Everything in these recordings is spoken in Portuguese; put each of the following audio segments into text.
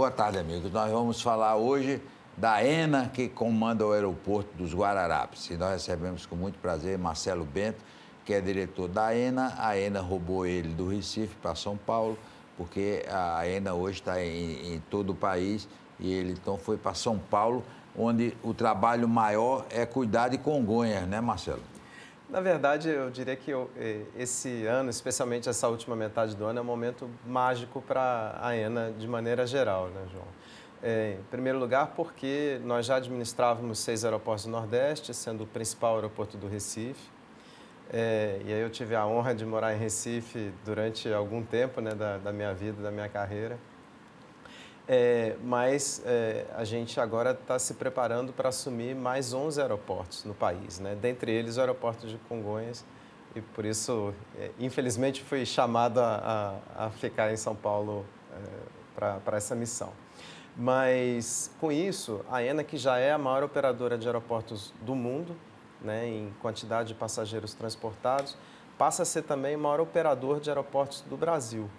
boa tarde, amigos. Nós vamos falar hoje da ENA, que comanda o aeroporto dos Guararapes. E nós recebemos com muito prazer Marcelo Bento, que é diretor da ENA. A ENA roubou ele do Recife para São Paulo, porque a ENA hoje está em todo o país e ele então foi para São Paulo, onde o trabalho maior é cuidar de Congonhas, né, Marcelo? Na verdade, eu diria que esse ano, especialmente essa última metade do ano, é um momento mágico para a ENA de maneira geral, né, João? Em primeiro lugar, porque nós já administrávamos 6 aeroportos do Nordeste, sendo o principal aeroporto do Recife. E aí eu tive a honra de morar em Recife durante algum tempo, né, da minha vida, da minha carreira. Mas a gente agora está se preparando para assumir mais 11 aeroportos no país, né? Dentre eles o aeroporto de Congonhas, e por isso, infelizmente, fui chamado a ficar em São Paulo para essa missão. Mas, com isso, a ENA, que já é a maior operadora de aeroportos do mundo, né, em quantidade de passageiros transportados, passa a ser também o maior operador de aeroportos do Brasil,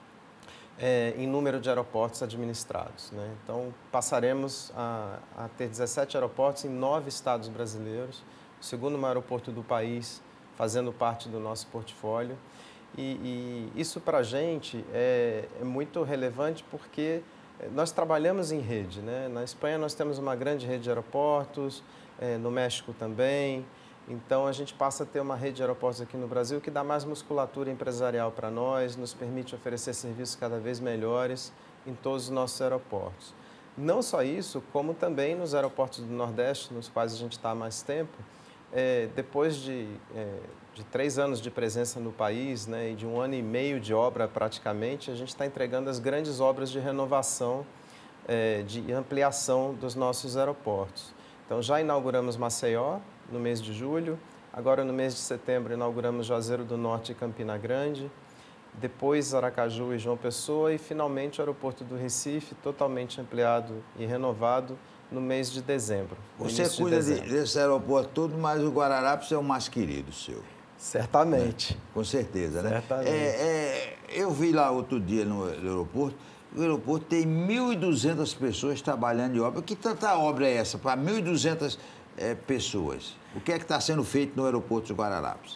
em número de aeroportos administrados, né? Então, passaremos a ter 17 aeroportos em 9 estados brasileiros, o segundo maior aeroporto do país, fazendo parte do nosso portfólio. E isso, para a gente, é muito relevante porque nós trabalhamos em rede, né? Na Espanha, nós temos uma grande rede de aeroportos, no México também. Então, a gente passa a ter uma rede de aeroportos aqui no Brasil que dá mais musculatura empresarial para nós, nos permite oferecer serviços cada vez melhores em todos os nossos aeroportos. Não só isso, como também nos aeroportos do Nordeste, nos quais a gente está há mais tempo, depois de 3 anos de presença no país, né, e de 1 ano e meio de obra praticamente, a gente está entregando as grandes obras de renovação, de ampliação dos nossos aeroportos. Então, já inauguramos Maceió no mês de julho, agora no mês de setembro inauguramos Juazeiro do Norte e Campina Grande, depois Aracaju e João Pessoa e finalmente o aeroporto do Recife, totalmente ampliado e renovado no mês de dezembro. Você cuida desse aeroporto todo, mas o Guararapes é o mais querido seu. Certamente. Com certeza, né? Certamente. Eu vi lá outro dia no aeroporto, o aeroporto tem 1.200 pessoas trabalhando em obra. Que tanta obra é essa para 1.200 pessoas? O que é que está sendo feito no aeroporto dos Guararapes?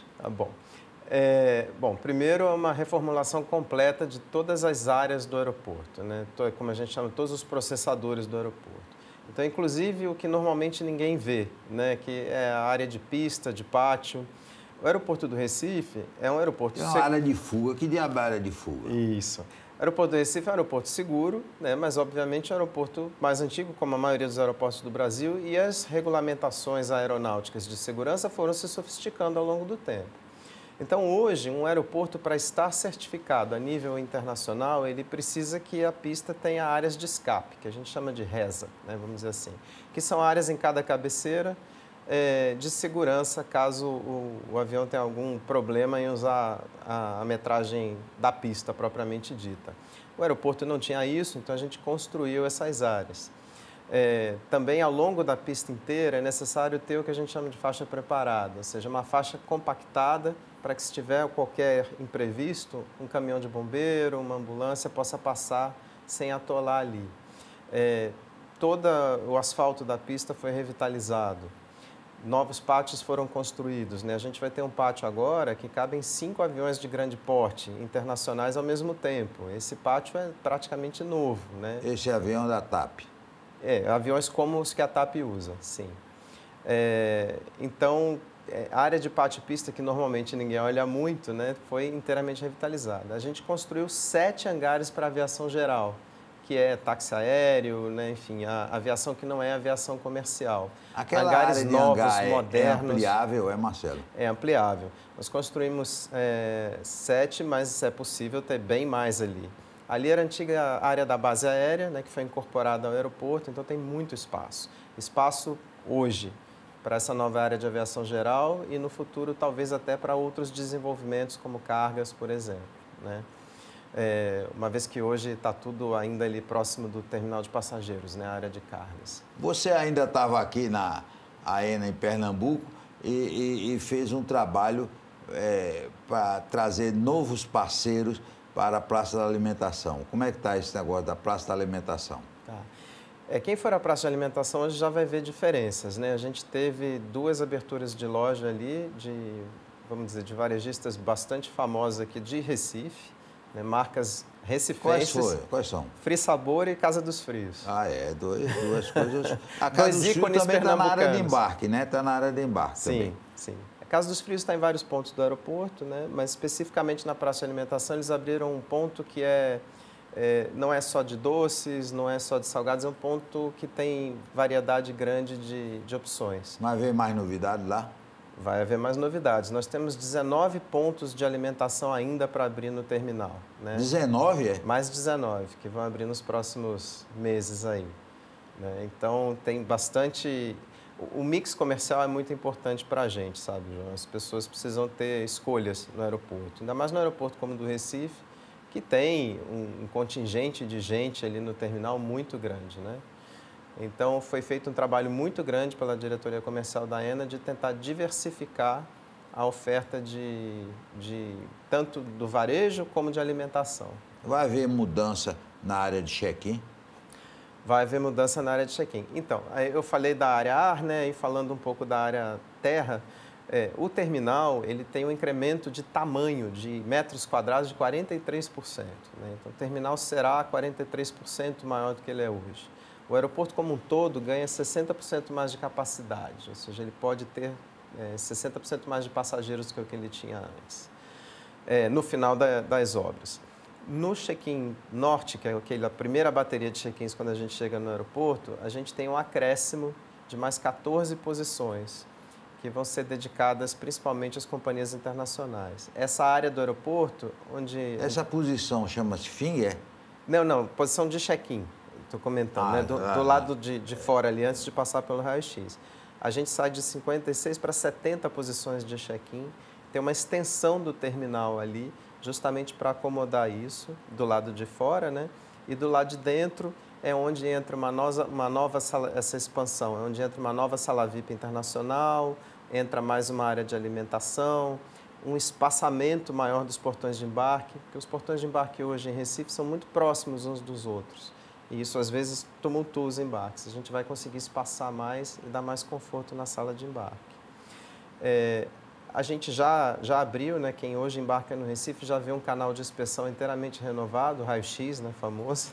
Bom, primeiro é uma reformulação completa de todas as áreas do aeroporto, né? Como a gente chama, todos os processadores do aeroporto. Então, inclusive, o que normalmente ninguém vê, né? Que é a área de pista, de pátio. O aeroporto do Recife é um aeroporto... É uma área de fuga. Que diabo é área de fuga? Isso. O aeroporto do Recife é um aeroporto seguro, né? Mas, obviamente, é um aeroporto mais antigo, como a maioria dos aeroportos do Brasil, e as regulamentações aeronáuticas de segurança foram se sofisticando ao longo do tempo. Então, hoje, um aeroporto, para estar certificado a nível internacional, ele precisa que a pista tenha áreas de escape, que a gente chama de resa, né? Vamos dizer assim, que são áreas em cada cabeceira de segurança, caso o avião tenha algum problema em usar a metragem da pista propriamente dita. O aeroporto não tinha isso, então a gente construiu essas áreas. Também, ao longo da pista inteira, é necessário ter o que a gente chama de faixa preparada, ou seja, uma faixa compactada para que, se tiver qualquer imprevisto, um caminhão de bombeiro, uma ambulância possa passar sem atolar ali. Todo o asfalto da pista foi revitalizado. Novos pátios foram construídos, né? A gente vai ter um pátio agora que cabem 5 aviões de grande porte internacionais ao mesmo tempo. Esse pátio é praticamente novo, né? Esse avião da TAP. Aviões como os que a TAP usa, sim. Então, a área de pátio e pista, que normalmente ninguém olha muito, né, foi inteiramente revitalizada. A gente construiu 7 hangares para aviação geral, que é táxi aéreo, né, enfim, a aviação que não é aviação comercial. Aquela hangares área de novos, hangar modernos. É ampliável, Marcelo? É ampliável. Nós construímos 7, mas é possível ter bem mais ali. Ali era a antiga área da base aérea, né, que foi incorporada ao aeroporto, então tem muito espaço. Espaço hoje para essa nova área de aviação geral e no futuro talvez até para outros desenvolvimentos como cargas, por exemplo, né? Uma vez que hoje está tudo ainda ali próximo do terminal de passageiros, né, a área de cargas. Você ainda estava aqui na AENA em Pernambuco e fez um trabalho para trazer novos parceiros para a Praça da Alimentação. Como é que está esse negócio da Praça da Alimentação? Tá. Quem for à praça de alimentação hoje já vai ver diferenças, né? A gente teve 2 aberturas de loja ali, vamos dizer, de varejistas bastante famosos aqui de Recife, né? Marcas recifenses. Quais são? Free Sabor e Casa dos Frios. Duas coisas. A Casa dos Frios também está na área de embarque, né? Está na área de embarque também. Sim. A Casa dos Frios está em vários pontos do aeroporto, né? Mas especificamente na praça de alimentação eles abriram um ponto que não é só de doces, não é só de salgados, é um ponto que tem variedade grande de opções. Vai haver mais novidades lá? Vai haver mais novidades. Nós temos 19 pontos de alimentação ainda para abrir no terminal, né? 19, é? Mais 19, que vão abrir nos próximos meses aí, né? Então, tem bastante... O mix comercial é muito importante para a gente, sabe, João? As pessoas precisam ter escolhas no aeroporto, ainda mais no aeroporto como o do Recife, que tem um contingente de gente ali no terminal muito grande, né? Então, foi feito um trabalho muito grande pela diretoria comercial da ENA de tentar diversificar a oferta tanto do varejo como de alimentação. Vai haver mudança na área de check-in? Vai haver mudança na área de check-in. Então, eu falei da área ar, né? E falando um pouco da área terra, o terminal ele tem um incremento de tamanho de metros quadrados de 43%. Né? Então, o terminal será 43% maior do que ele é hoje. O aeroporto como um todo ganha 60% mais de capacidade, ou seja, ele pode ter 60% mais de passageiros do que o que ele tinha antes, no final das obras. No check-in norte, que é a primeira bateria de check-ins quando a gente chega no aeroporto, a gente tem um acréscimo de mais 14 posições, que vão ser dedicadas principalmente às companhias internacionais. Essa área do aeroporto, onde... Essa posição chama-se finger? Não, posição de check-in, estou comentando, né? Do lado de fora ali, antes de passar pelo raio-x. A gente sai de 56 para 70 posições de check-in, tem uma extensão do terminal ali, justamente para acomodar isso, do lado de fora, né? E do lado de dentro é onde entra uma nova sala, essa expansão, é onde entra uma nova sala VIP internacional, entra mais uma área de alimentação, um espaçamento maior dos portões de embarque, porque os portões de embarque hoje em Recife são muito próximos uns dos outros. E isso, às vezes, tumultua os embarques. A gente vai conseguir espaçar mais e dar mais conforto na sala de embarque. A gente já abriu, né? Quem hoje embarca no Recife já vê um canal de inspeção inteiramente renovado, raio-x, né? Famoso,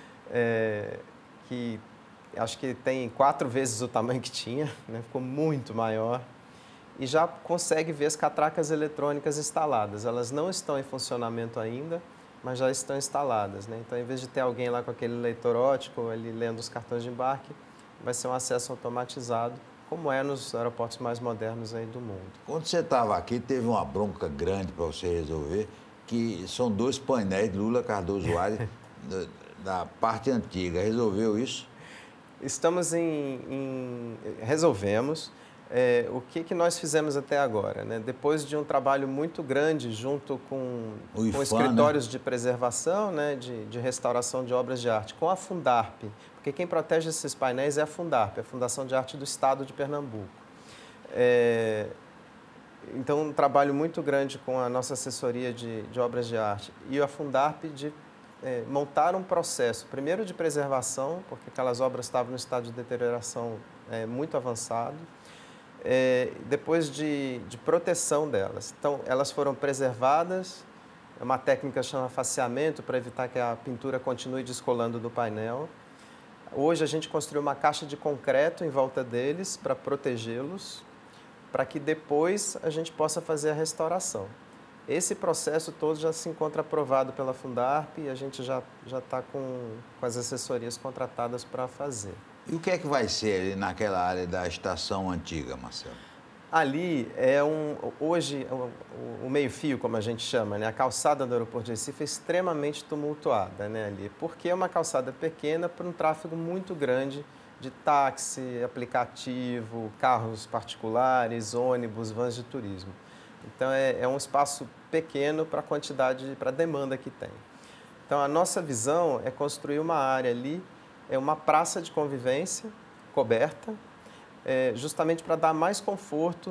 que acho que tem 4 vezes o tamanho que tinha, né? Ficou muito maior. E já consegue ver as catracas eletrônicas instaladas. Elas não estão em funcionamento ainda, mas já estão instaladas, né? Então, em vez de ter alguém lá com aquele leitor óptico, ali lendo os cartões de embarque, vai ser um acesso automatizado, como é nos aeroportos mais modernos aí do mundo. Quando você estava aqui, teve uma bronca grande para você resolver, que são 2 painéis Lula Cardoso Aires da parte antiga. Resolveu isso? Resolvemos. O que nós fizemos até agora, né? Depois de um trabalho muito grande junto com escritórios, né, de preservação, né, de restauração de obras de arte, com a Fundarp, porque quem protege esses painéis é a Fundarp, a Fundação de Arte do Estado de Pernambuco. Então, um trabalho muito grande com a nossa assessoria de obras de arte e a Fundarp de montar um processo, primeiro de preservação, porque aquelas obras estavam no estado de deterioração muito avançado, depois de proteção delas. Então, elas foram preservadas, uma técnica chama faceamento, para evitar que a pintura continue descolando do painel. Hoje, a gente construiu uma caixa de concreto em volta deles para protegê-los, para que depois a gente possa fazer a restauração. Esse processo todo já se encontra aprovado pela Fundarp e a gente já está com as assessorias contratadas para fazer. E o que é que vai ser ali naquela área da estação antiga, Marcelo? Ali hoje, o meio-fio, como a gente chama, né? A calçada do aeroporto de Recife é extremamente tumultuada, né, ali, porque é uma calçada pequena para um tráfego muito grande de táxi, aplicativo, carros particulares, ônibus, vans de turismo. Então, é um espaço pequeno para a quantidade, para a demanda que tem. Então, a nossa visão é construir uma área ali, uma praça de convivência coberta, justamente para dar mais conforto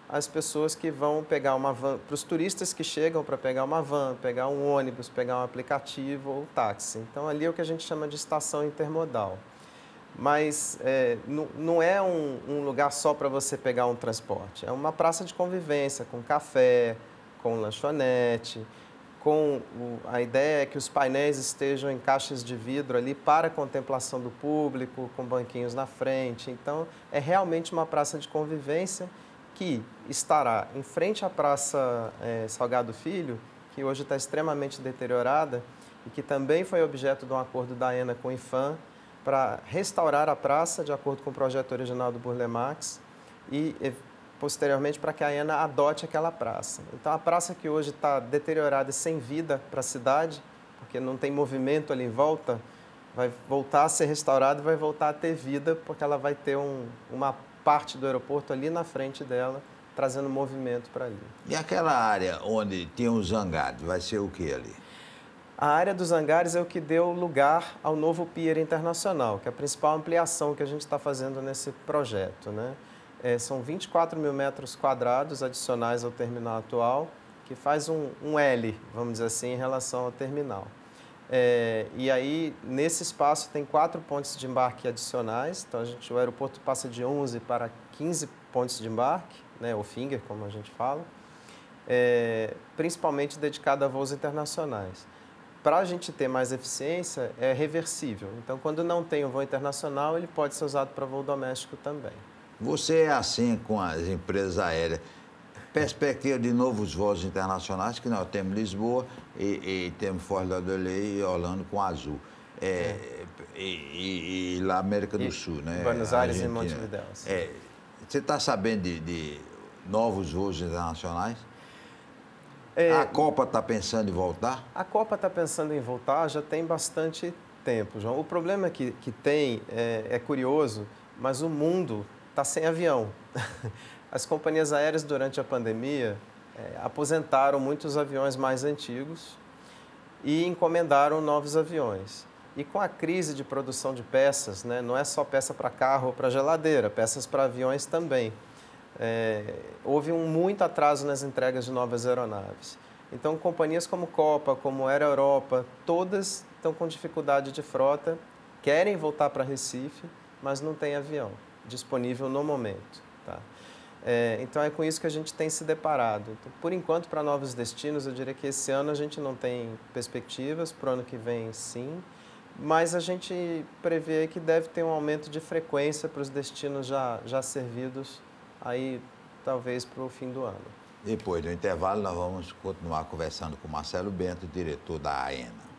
as pessoas que vão pegar uma van, para os turistas que chegam para pegar uma van, pegar um ônibus, pegar um aplicativo ou táxi. Então, ali é o que a gente chama de estação intermodal. Mas não é um lugar só para você pegar um transporte. É uma praça de convivência, com café, com lanchonete, a ideia é que os painéis estejam em caixas de vidro ali para a contemplação do público, com banquinhos na frente. Então, é realmente uma praça de convivência que estará em frente à Praça Salgado Filho, que hoje está extremamente deteriorada e que também foi objeto de um acordo da AENA com o IPHAN para restaurar a praça, de acordo com o projeto original do Burle Marx, e posteriormente para que a AENA adote aquela praça. Então, a praça que hoje está deteriorada e sem vida para a cidade, porque não tem movimento ali em volta, vai voltar a ser restaurada e vai voltar a ter vida, porque ela vai ter uma parte do aeroporto ali na frente dela, trazendo movimento para ali. E aquela área onde tinha os hangares, vai ser o que ali? A área dos hangares é o que deu lugar ao novo Pier Internacional, que é a principal ampliação que a gente está fazendo nesse projeto, né? São 24 mil metros quadrados adicionais ao terminal atual, que faz um L, vamos dizer assim, em relação ao terminal. E aí, nesse espaço, tem 4 pontos de embarque adicionais. Então, o aeroporto passa de 11 para 15 pontos de embarque, né, ou finger, como a gente fala, principalmente dedicado a voos internacionais. Para a gente ter mais eficiência, é reversível. Então, quando não tem um voo internacional, ele pode ser usado para voo doméstico também. Você é assim com as empresas aéreas. Perspectiva de novos voos internacionais, que nós temos Lisboa e temos Fort Lauderdale e Orlando com azul. E lá América do Sul, né? Buenos Aires e Montevidéu. Você está sabendo de novos voos internacionais? A Copa está pensando em voltar? A Copa está pensando em voltar já tem bastante tempo, João. O problema que tem é curioso, mas o mundo está sem avião. As companhias aéreas, durante a pandemia, aposentaram muitos aviões mais antigos e encomendaram novos aviões. E com a crise de produção de peças, né, não é só peça para carro ou para geladeira, peças para aviões também. Houve muito atraso nas entregas de novas aeronaves. Então, companhias como Copa, como Air Europa, todas estão com dificuldade de frota, querem voltar para Recife, mas não tem avião disponível no momento. Tá? Então, é com isso que a gente tem se deparado. Então, por enquanto, para novos destinos, eu diria que esse ano a gente não tem perspectivas, para o ano que vem, sim, mas a gente prevê que deve ter um aumento de frequência para os destinos já servidos, aí talvez para o fim do ano. Depois do intervalo, nós vamos continuar conversando com Marcelo Bento, diretor da AENA.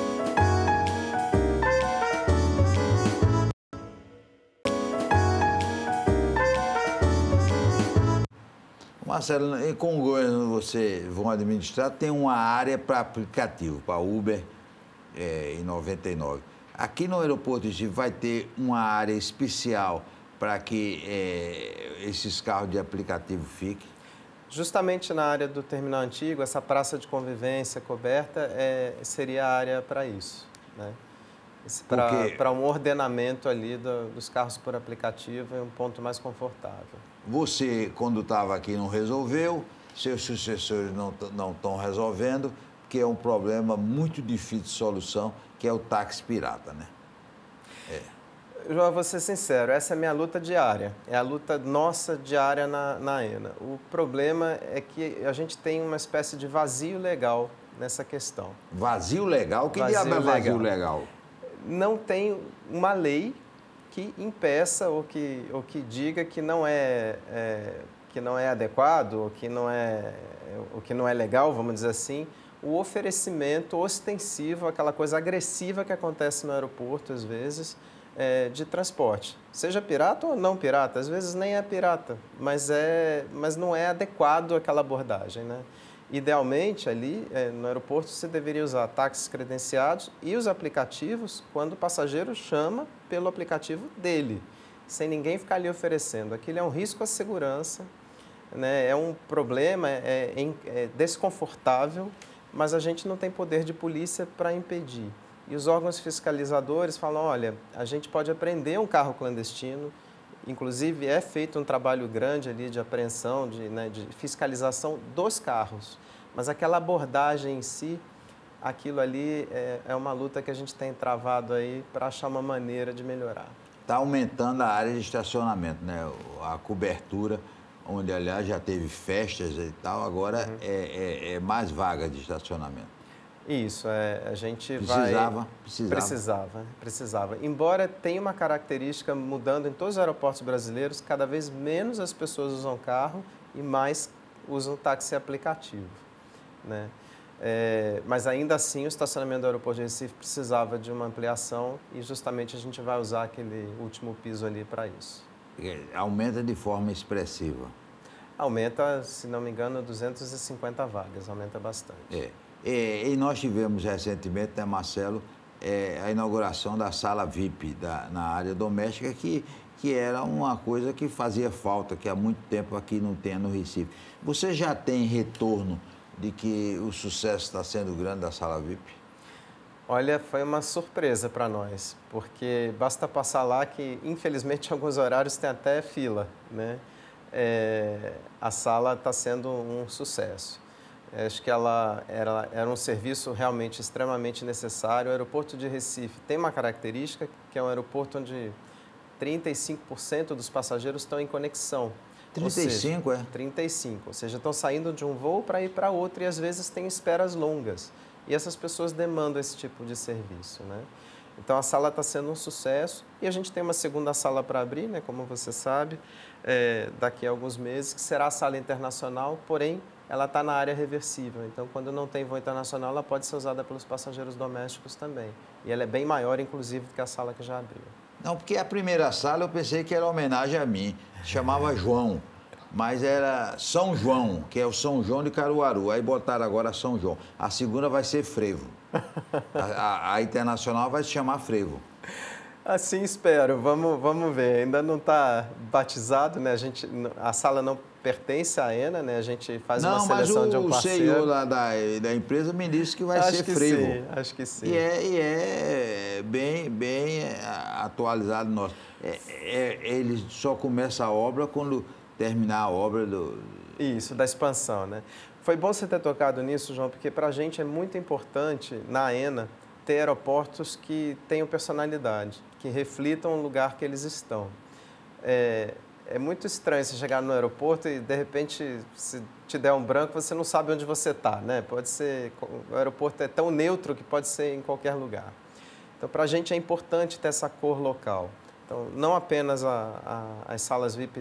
Marcelo, em Congonhas, você vão administrar, tem uma área para aplicativo, para Uber, em 99. Aqui no aeroporto de Recife vai ter uma área especial para que esses carros de aplicativo fiquem? Justamente na área do terminal antigo, essa praça de convivência coberta seria a área para isso, né? Para um ordenamento ali dos carros por aplicativo e um ponto mais confortável. Você, quando estava aqui, não resolveu, seus sucessores não estão resolvendo, que é um problema muito difícil de solução, que é o táxi pirata, né? João, vou ser sincero, essa é a minha luta diária, é a luta nossa diária na AENA. O problema é que a gente tem uma espécie de vazio legal nessa questão. Vazio legal? Que diabo é vazio legal? Não tem uma lei que impeça ou que diga que não é adequado ou que não é legal, vamos dizer assim, o oferecimento ostensivo, aquela coisa agressiva que acontece no aeroporto às vezes, de transporte. Seja pirata ou não pirata, às vezes nem é pirata, mas não é adequado àquela abordagem, né? Idealmente, ali no aeroporto, você deveria usar táxis credenciados e os aplicativos quando o passageiro chama pelo aplicativo dele, sem ninguém ficar ali oferecendo. Aquilo é um risco à segurança, né? É um problema, é desconfortável, mas a gente não tem poder de polícia para impedir. E os órgãos fiscalizadores falam, olha, a gente pode apreender um carro clandestino Inclusive, é feito um trabalho grande ali de apreensão, de fiscalização dos carros. Mas aquela abordagem em si, aquilo ali é uma luta que a gente tem travado aí para achar uma maneira de melhorar. Está aumentando a área de estacionamento, né? A cobertura, onde, aliás, já teve festas e tal, agora é mais vaga de estacionamento. Isso, a gente Precisava. Embora tenha uma característica mudando em todos os aeroportos brasileiros, cada vez menos as pessoas usam carro e mais usam táxi aplicativo, né? Mas ainda assim o estacionamento do aeroporto de Recife precisava de uma ampliação e justamente a gente vai usar aquele último piso ali para isso. Aumenta de forma expressiva. Aumenta, se não me engano, 250 vagas, aumenta bastante. E nós tivemos recentemente, né, Marcelo, a inauguração da sala VIP na área doméstica, que era uma coisa que fazia falta, que há muito tempo aqui não tem no Recife. Você já tem retorno de que o sucesso está sendo grande da sala VIP? Olha, foi uma surpresa para nós, porque basta passar lá que, infelizmente, em alguns horários tem até fila, né? A sala está sendo um sucesso. Acho que ela era um serviço realmente extremamente necessário. O aeroporto de Recife tem uma característica, que é um aeroporto onde 35% dos passageiros estão em conexão. 35, ou seja, 35, ou seja, estão saindo de um voo para ir para outro e às vezes tem esperas longas. E essas pessoas demandam esse tipo de serviço, né? Então a sala está sendo um sucesso e a gente tem uma segunda sala para abrir, né, como você sabe, daqui a alguns meses, que será a sala internacional, porém ela está na área reversível. Então, quando não tem voo internacional, ela pode ser usada pelos passageiros domésticos também. E ela é bem maior, inclusive, do que a sala que já abriu. Não, porque a primeira sala eu pensei que era homenagem a mim. Chamava João, mas era São João, que é o São João de Caruaru. Aí botaram agora São João. A segunda vai ser Frevo. A internacional vai se chamar Frevo. Assim espero, vamos ver. Ainda não está batizado, né? A sala não pertence à AENA, né? A gente faz uma seleção de um parceiro. Não, mas o CEO lá da empresa me disse que vai ser Frevo. Sim, acho que sim. E é bem atualizado nosso. Ele só começa a obra quando terminar a obra do... Isso, da expansão, né? Foi bom você ter tocado nisso, João, porque para a gente é muito importante, na AENA, ter aeroportos que tenham personalidade, que reflitam o lugar que eles estão. É muito estranho você chegar no aeroporto e, de repente, se te der um branco, você não sabe onde você está, né? Pode ser... O aeroporto é tão neutro que pode ser em qualquer lugar. Então, para a gente é importante ter essa cor local. Então, não apenas as salas VIP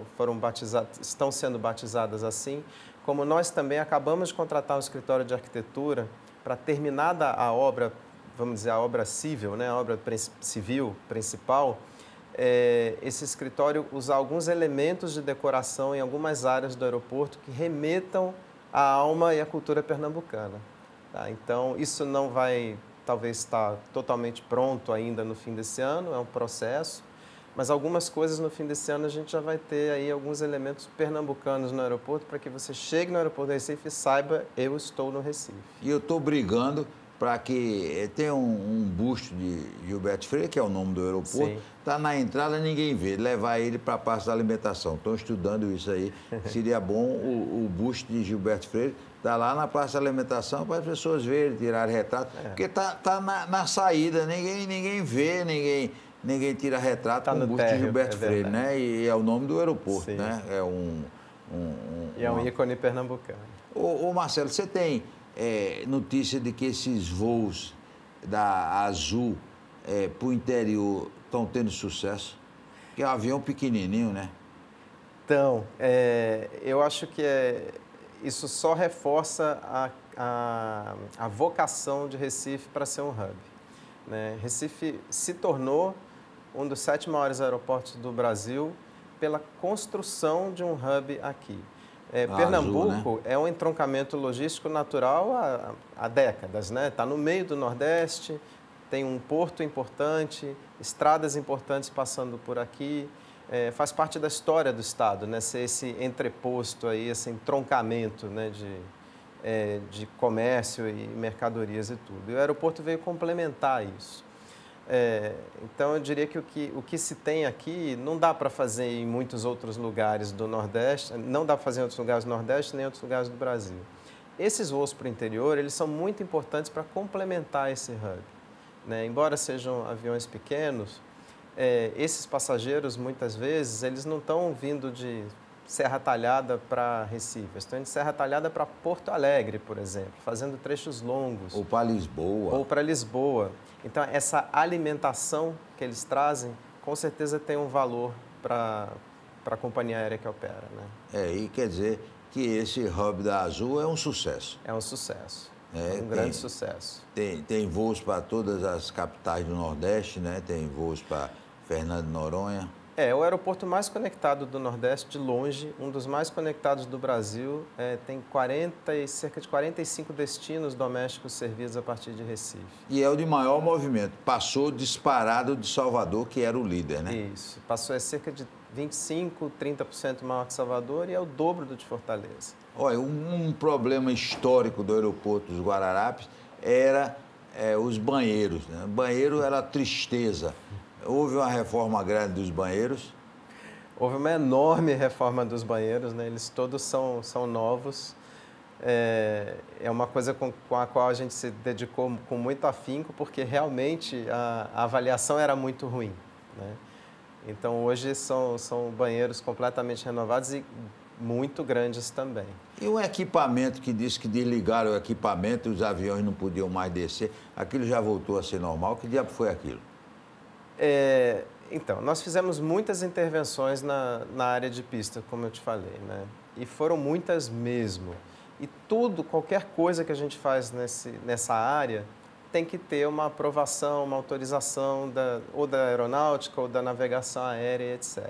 estão sendo batizadas assim, como nós também acabamos de contratar um escritório de arquitetura para, terminada a obra, vamos dizer, a obra civil, né? A obra civil principal, esse escritório usar alguns elementos de decoração em algumas áreas do aeroporto que remetam à alma e à cultura pernambucana. Tá? Então, isso não vai, talvez, estar totalmente pronto ainda no fim desse ano, é um processo, mas algumas coisas no fim desse ano a gente já vai ter aí alguns elementos pernambucanos no aeroporto para que você chegue no aeroporto do Recife e saiba, eu estou no Recife. E eu estou brigando para que tenha um busto de Gilberto Freire, que é o nome do aeroporto, está na entrada, ninguém vê, levar ele para a parte da alimentação. Estão estudando isso aí. Seria bom o busto de Gilberto Freire estar lá na praça da alimentação para as pessoas verem, tirar retrato. Porque está na saída, ninguém vê, ninguém tira retrato com o busto de Gilberto Freire, né? E é o nome do aeroporto, né? É um ícone pernambucano. Ô Marcelo, você tem notícia de que esses voos da Azul para o interior estão tendo sucesso? Que é um avião pequenininho, né? Então, eu acho que isso só reforça a vocação de Recife para ser um hub, né? Recife se tornou um dos 7 maiores aeroportos do Brasil pela construção de um hub aqui. Pernambuco Azul, né? É um entroncamento logístico natural há décadas, né? Está no meio do Nordeste, tem um porto importante, estradas importantes passando por aqui, faz parte da história do Estado, né? Ser esse entreposto aí, esse entroncamento, né? De comércio e mercadorias e tudo. E o aeroporto veio complementar isso. Então, eu diria que o que se tem aqui não dá para fazer em muitos outros lugares do Nordeste, não dá para fazer em outros lugares do Nordeste nem em outros lugares do Brasil. Esses voos para o interior, eles são muito importantes para complementar esse hub, né? Embora sejam aviões pequenos, esses passageiros, muitas vezes, eles não estão vindo de Serra Talhada para Recife, eles estão de Serra Talhada para Porto Alegre, por exemplo, fazendo trechos longos. Ou para Lisboa. Ou para Lisboa. Então, essa alimentação que eles trazem, com certeza tem um valor para a companhia aérea que opera, né? E quer dizer que esse hub da Azul é um sucesso. É um sucesso, um grande sucesso. Tem voos para todas as capitais do Nordeste, né? Tem voos para Fernando de Noronha. É o aeroporto mais conectado do Nordeste, de longe, um dos mais conectados do Brasil. Tem cerca de 45 destinos domésticos servidos a partir de Recife. E é o de maior movimento. Passou disparado de Salvador, que era o líder, né? Isso. Passou, cerca de 25%, 30% maior que Salvador e é o dobro do de Fortaleza. Olha, um problema histórico do aeroporto dos Guararapes era os banheiros, né? O banheiro era tristeza. Houve uma reforma grande dos banheiros? Houve uma enorme reforma dos banheiros, né? Eles todos são novos. É uma coisa com a qual a gente se dedicou com muito afinco, porque realmente a avaliação era muito ruim, né? Então, hoje são banheiros completamente renovados e muito grandes também. E o equipamento que disse que desligaram o equipamento, os aviões não podiam mais descer, aquilo já voltou a ser normal? Que diabo foi aquilo? Então, nós fizemos muitas intervenções na área de pista, como eu te falei, né? E foram muitas mesmo. E qualquer coisa que a gente faz nessa área tem que ter uma aprovação, uma autorização ou da aeronáutica ou da navegação aérea, etc.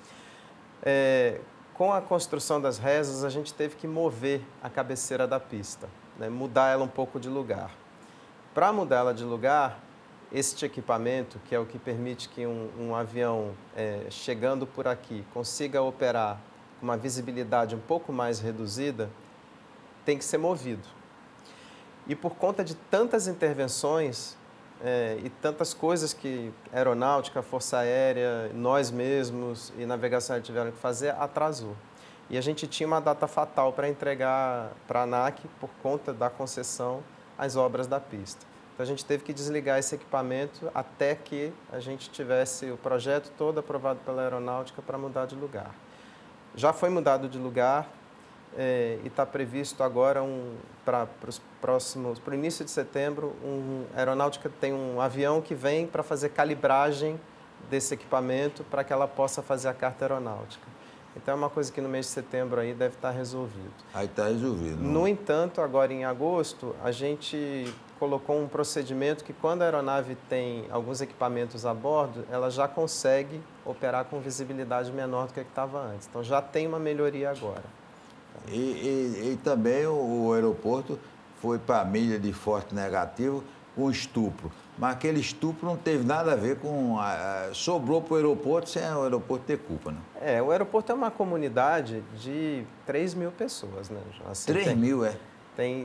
Com a construção das resas, a gente teve que mover a cabeceira da pista, né? Mudar ela um pouco de lugar. Para mudar ela de lugar, este equipamento, que é o que permite que um avião chegando por aqui consiga operar com uma visibilidade um pouco mais reduzida, tem que ser movido. E por conta de tantas intervenções e tantas coisas que aeronáutica, força aérea, nós mesmos e navegação aérea tiveram que fazer, atrasou. E a gente tinha uma data fatal para entregar para a ANAC, por conta da concessão, as obras da pista. Então, a gente teve que desligar esse equipamento até que a gente tivesse o projeto todo aprovado pela aeronáutica para mudar de lugar. Já foi mudado de lugar e está previsto agora para o início de setembro, a aeronáutica tem um avião que vem para fazer calibragem desse equipamento para que ela possa fazer a carta aeronáutica. Então, é uma coisa que no mês de setembro aí deve estar resolvido. Aí está resolvido. No entanto, agora em agosto, a gente colocou um procedimento que quando a aeronave tem alguns equipamentos a bordo, ela já consegue operar com visibilidade menor do que estava antes. Então, já tem uma melhoria agora. E também o aeroporto foi para a milha de forte negativo com estupro. Mas aquele estupro não teve nada a ver com... sobrou para o aeroporto sem o aeroporto ter culpa, né? O aeroporto é uma comunidade de 3 mil pessoas, né? Assim, 3 mil, Tem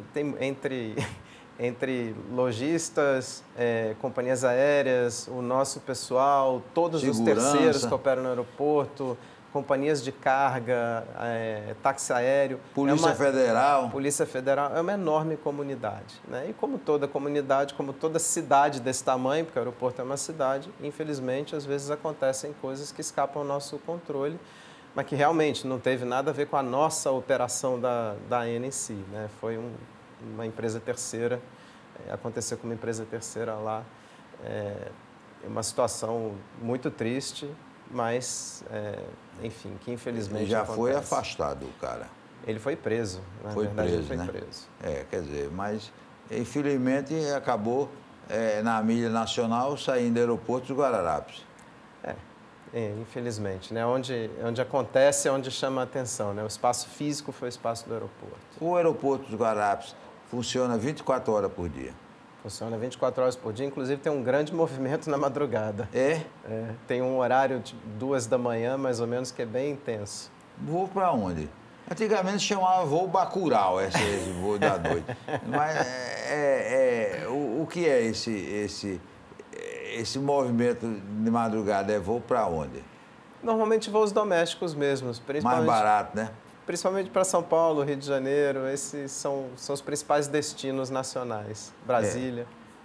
entre lojistas, companhias aéreas, o nosso pessoal, todos os terceiros que operam no aeroporto, companhias de carga, táxi aéreo. Polícia Federal. Polícia Federal. É uma enorme comunidade, né? E como toda comunidade, como toda cidade desse tamanho, porque o aeroporto é uma cidade, infelizmente, às vezes acontecem coisas que escapam ao nosso controle, mas que realmente não teve nada a ver com a nossa operação da ANA em si, né? Foi uma empresa terceira, aconteceu com uma empresa terceira lá. É uma situação muito triste, mas, enfim, que infelizmente ele já acontece. foi afastado, o cara. Ele foi preso, na verdade ele foi preso. Quer dizer, mas infelizmente acabou na mídia nacional saindo do aeroporto dos Guararapes. Infelizmente, né? Onde acontece é onde chama a atenção, né? O espaço físico foi o espaço do aeroporto. O aeroporto dos Guararapes funciona 24 horas por dia? Funciona 24 horas por dia, inclusive tem um grande movimento na madrugada. Tem um horário de 2 da manhã, mais ou menos, que é bem intenso. Voo para onde? Antigamente chamava voo Bacurau, esse voo da noite. Mas o que é esse movimento de madrugada é voo para onde? Normalmente voos domésticos mesmos, Mais barato, né? Principalmente para São Paulo, Rio de Janeiro, esses são os principais destinos nacionais. Brasília.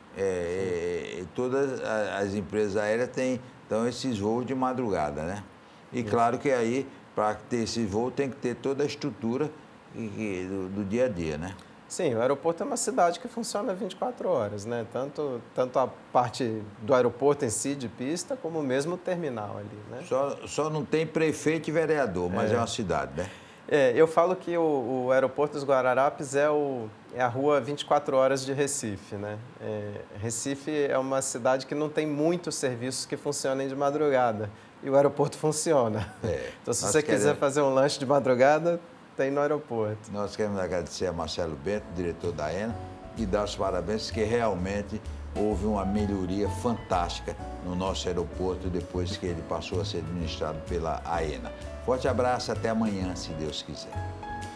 Todas as empresas aéreas têm então, esses voos de madrugada, né? E claro que aí, para ter esse voo, tem que ter toda a estrutura do dia a dia, né? Sim, o aeroporto é uma cidade que funciona 24 horas, né? Tanto a parte do aeroporto em si, de pista, como mesmo o terminal ali, né? Só não tem prefeito e vereador, mas é uma cidade, né? Eu falo que o aeroporto dos Guararapes é a rua 24 horas de Recife, né? Recife é uma cidade que não tem muitos serviços que funcionem de madrugada, e o aeroporto funciona. Então, se você quiser fazer um lanche de madrugada, tem no aeroporto. Nós queremos agradecer a Marcelo Bento, diretor da AENA, e dar os parabéns, que realmente houve uma melhoria fantástica no nosso aeroporto depois que ele passou a ser administrado pela AENA. Forte abraço, até amanhã, se Deus quiser.